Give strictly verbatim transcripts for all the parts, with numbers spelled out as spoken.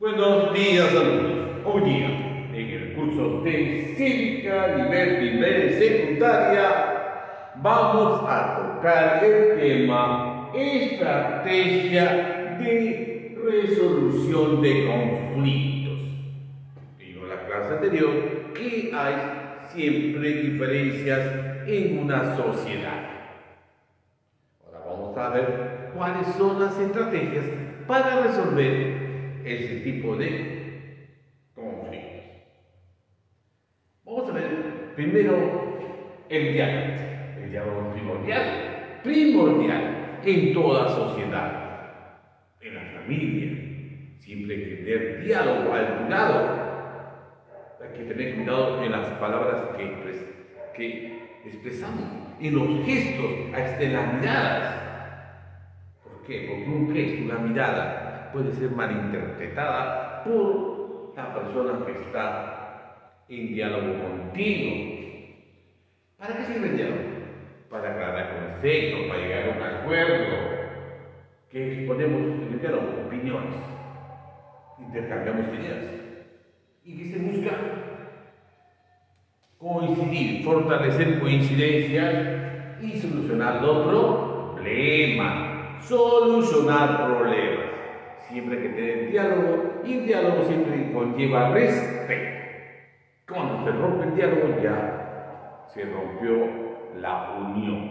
Buenos días, alumnos. Hoy día, en el curso de Cívica, nivel primaria y secundaria, vamos a tocar el tema estrategia de resolución de conflictos. Vimos en la clase anterior que hay siempre diferencias en una sociedad. Ahora vamos a ver cuáles son las estrategias para resolver ese tipo de conflictos. Vamos a ver primero el diálogo. El diálogo es primordial, primordial en toda sociedad, en la familia. Siempre hay que tener diálogo al lado. Hay que tener cuidado en las palabras que, expres que expresamos, en los gestos, hasta en las miradas. ¿Por qué? Porque un gesto, una mirada, puede ser malinterpretada por la persona que está en diálogo contigo. ¿Para qué sirve el diálogo? Para aclarar conceptos, para llegar a un acuerdo. ¿Qué exponemos en el diálogo? Opiniones. Intercambiamos ideas. ¿Y qué se busca? Coincidir, fortalecer coincidencias y solucionar los problemas. Solucionar problemas. Siempre hay que tener diálogo, y el diálogo siempre conlleva respeto. Cuando se rompe el diálogo ya se rompió la unión.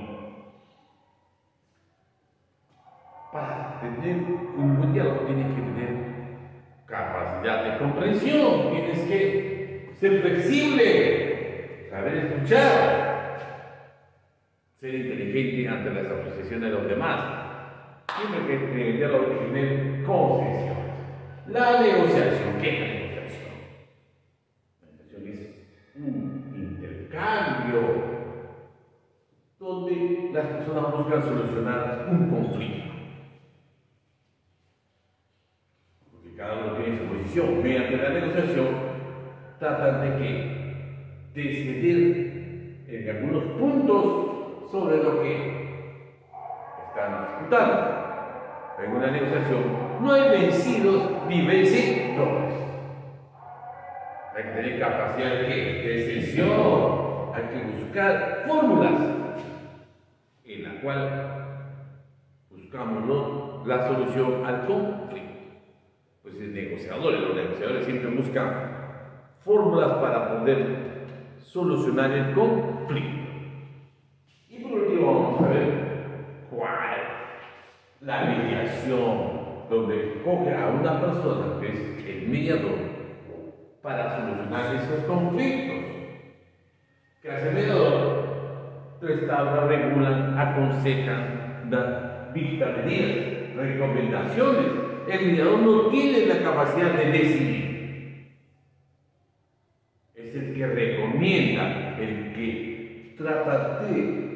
Para tener un buen diálogo tienes que tener capacidad de comprensión, tienes que ser flexible, saber escuchar, ser inteligente ante las apreciaciones de los demás. Siempre que en el diálogo hay que tener concesiones. La negociación, ¿qué es la negociación? La negociación es un intercambio donde las personas buscan solucionar un conflicto. Porque cada uno tiene su posición. Mediante la negociación tratan de que de ceder en algunos puntos sobre lo que están disputando. En una negociación no hay vencidos ni vencedores. Hay que tener capacidad de, de decisión, hay que buscar fórmulas en la cual buscamos ¿no? la solución al conflicto. Pues los negociadores, los negociadores siempre buscan fórmulas para poder solucionar el conflicto. Y por último vamos a ver cuál la mediación, donde coge a una persona que es el mediador para solucionar esos conflictos. ¿Qué hace el mediador? Restauran, regulan, aconsejan, dan dicta medidas, recomendaciones. El mediador no tiene la capacidad de decidir. Es el que recomienda, el que trata de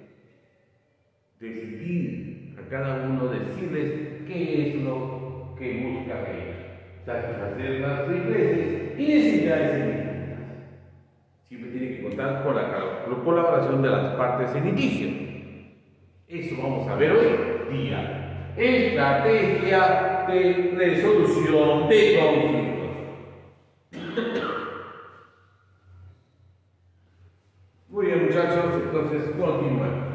decidir a cada uno, decirles qué es lo que busca ellos, satisfacer las intereses y necesidades económicas. Siempre tiene que contar con la colaboración de las partes en litigio. Eso vamos a ver hoy día. Estrategia de resolución de conflictos. Muy bien, muchachos, entonces continuemos.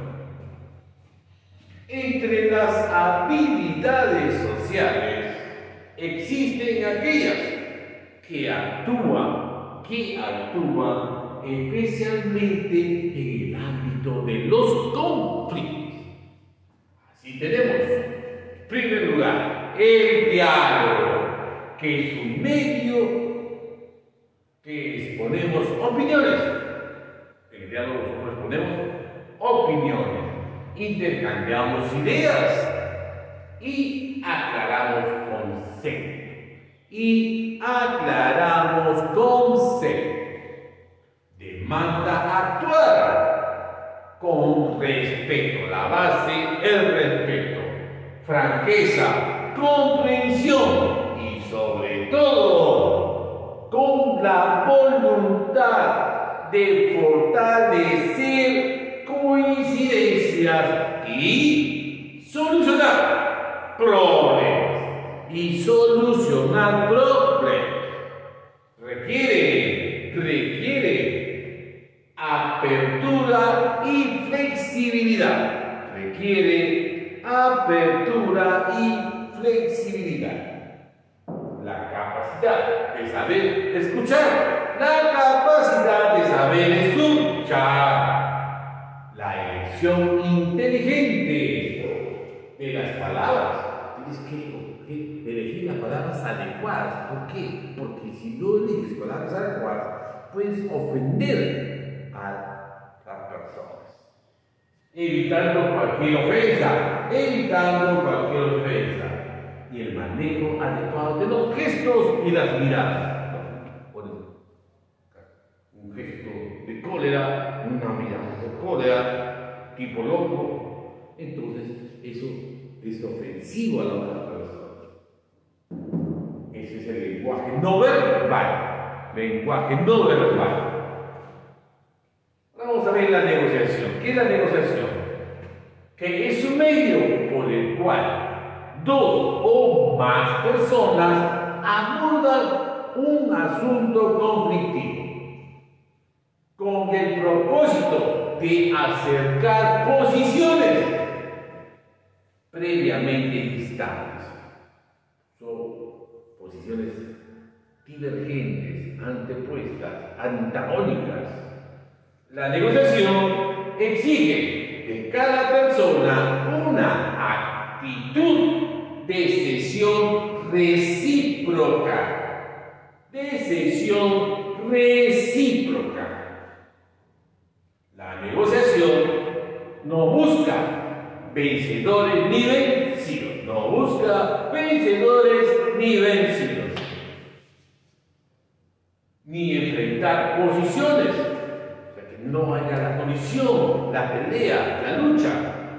Entre las habilidades sociales existen aquellas que actúan, que actúan especialmente en el ámbito de los conflictos. Así tenemos, en primer lugar, el diálogo, que es un medio que exponemos opiniones. En el diálogo nosotros exponemos opiniones. Intercambiamos ideas y aclaramos conceptos. Y aclaramos conceptos. Demanda actuar con respeto. La base, el respeto. Franqueza, comprensión y sobre todo con la voluntad de fortalecer coincidencias y solucionar problemas. y solucionar problemas. Requiere, requiere apertura y flexibilidad. Requiere apertura y flexibilidad. La capacidad de saber escuchar. La capacidad de saber escuchar. La elección inteligente de las palabras. Tienes que elegir las palabras adecuadas. ¿Por qué? Porque si no eliges palabras adecuadas, puedes ofender a las personas. Evitando cualquier ofensa. Evitando cualquier ofensa. Y el manejo adecuado de los gestos y las miradas. Un gesto de cólera, una mirada de cólera, tipo loco, entonces eso es ofensivo a la otra persona. Ese es el lenguaje no verbal. Lenguaje no verbal. Vamos a ver la negociación. ¿Qué es la negociación? Que es un medio por el cual dos o más personas abordan un asunto conflictivo con el propósito de acercar posiciones previamente distantes. Son posiciones divergentes, antepuestas, antagónicas. La negociación exige de cada persona una actitud de cesión recíproca. De cesión recíproca. La negociación no busca vencedores ni vencidos. No busca vencedores ni vencidos. Ni enfrentar posiciones. O sea, que no haya la colisión, la pelea, la lucha.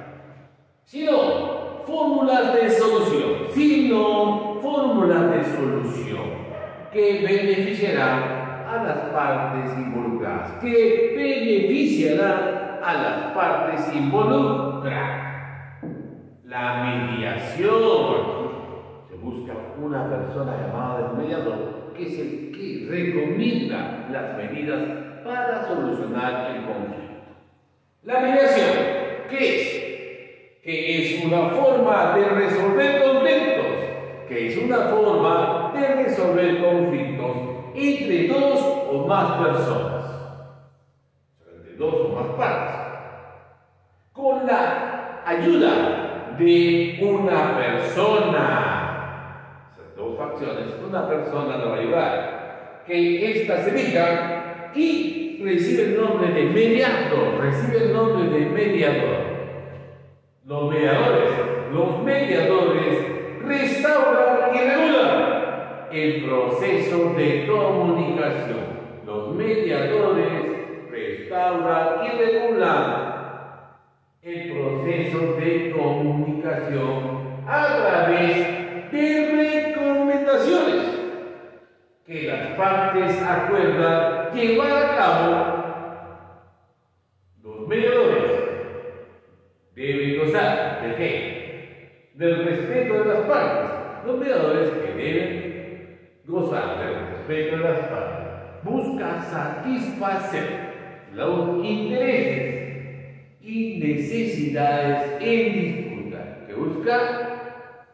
Sino fórmulas de solución. Sino fórmulas de solución que beneficiarán a las partes involucradas, que beneficiará a las partes involucradas. La mediación. Se busca una persona llamada el mediador, que es el que recomienda las medidas para solucionar el conflicto. La mediación, ¿qué es? Que es una forma de resolver conflictos, que es una forma de resolver conflictos entre dos o más personas, entre dos o más partes, con la ayuda de una persona. Esas dos facciones, una persona la va a ayudar, que ésta se elija y recibe el nombre de mediador, recibe el nombre de mediador. Los mediadores, los mediadores restauran y regulan el proceso de comunicación. Los mediadores restauran y regulan el proceso de comunicación a través de recomendaciones que las partes acuerdan llevar a cabo. Los mediadores deben gozar ¿de qué? Del respeto de las partes. Los mediadores que deben gozar del respeto de las partes. Busca satisfacer los intereses y necesidades en disputa. ¿Qué busca?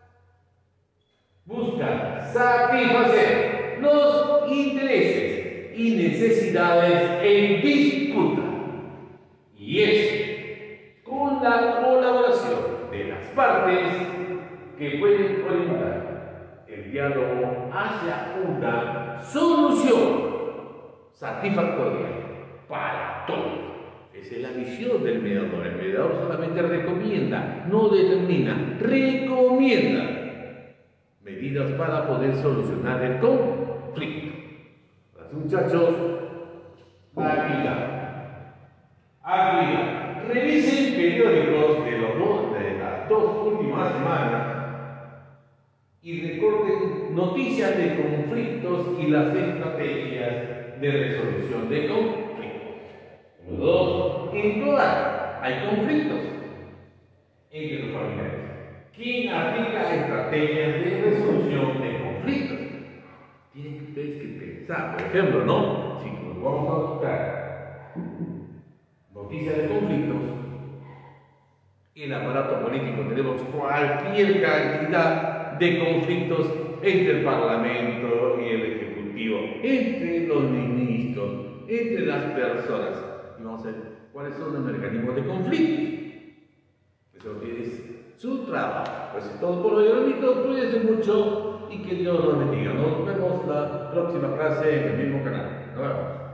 Busca satisfacer los intereses y necesidades en disputa. Y es con la colaboración de las partes que pueden orientar el diálogo hacia una solución satisfactoria para todos. Esa es la visión del mediador. El mediador solamente recomienda, no determina, recomienda medidas para poder solucionar el conflicto. Los muchachos, actividad. Actividad. Revisen periódicos de, los dos, de las dos últimas semanas y recorten noticias de conflictos y las estrategias de resolución de conflictos. Número dos, en todas hay conflictos entre los familiares. ¿Quién aplica estrategias de resolución de conflictos? Tienen ustedes que pensar, por ejemplo, ¿no? Si nos vamos a buscar noticias de conflictos, en el aparato político tenemos cualquier cantidad de conflictos entre el Parlamento y el Ejecutivo, entre los ministros, entre las personas. Y vamos a ver cuáles son los mecanismos de conflictos. Eso es su trabajo. Pues es todo por hoy, hermanitos. Cuídense mucho y que Dios los bendiga. Nos vemos la próxima clase en el mismo canal. Nos vemos.